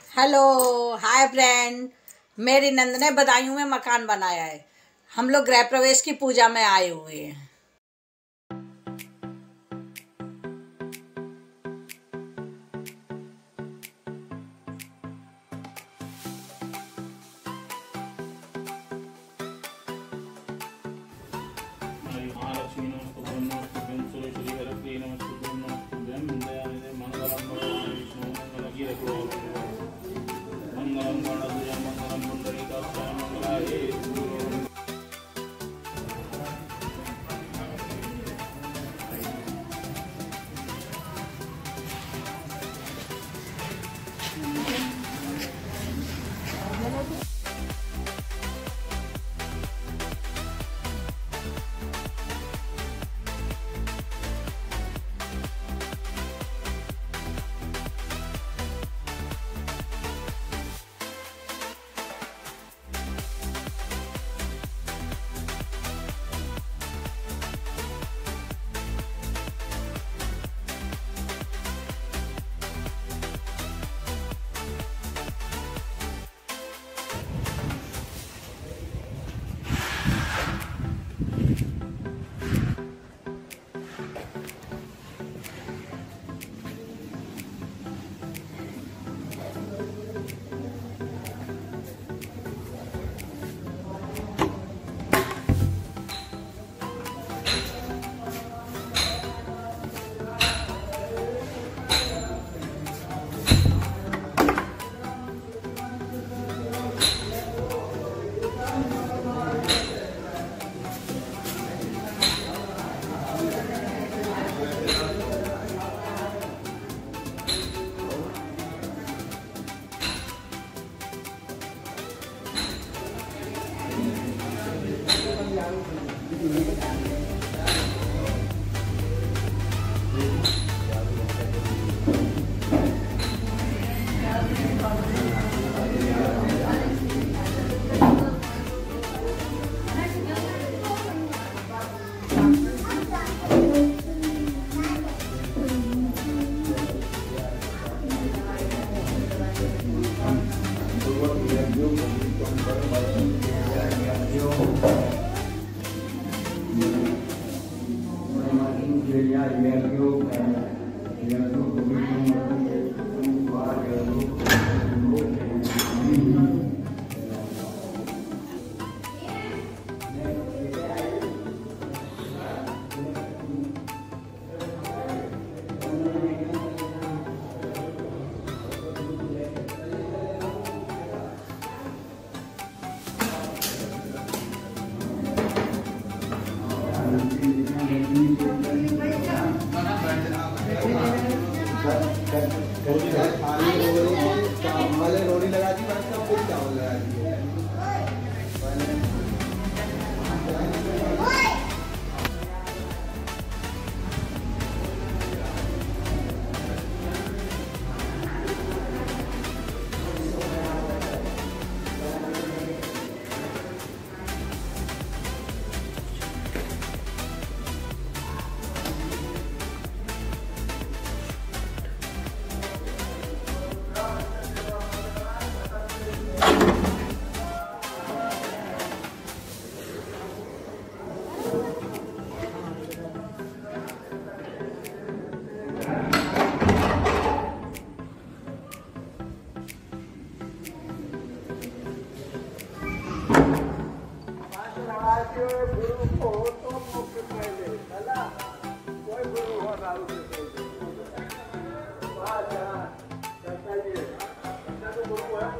Hello hi friend. मेरी नंद ने बदायूं में मकान बनाया है। हम लोग गृह प्रवेश की पूजा में आए हुए हैं। महालक्ष्मी नमस्तुभ्यं नमस्तुभ्यं सुरेश्वरी हरप्रिये नमस्तुभ्यं नमस्तुभ्यं दयानिधे मंगलम भगवान् विष्णु मंगलम गणध्वज मंगलम पुंडरीकाक्षाय मंगलाय रोटी लगा दी फिर चावल लगा दी। गुरु को तो मुख्य पहले चला कोई गुरु हो राहु से गुरु है।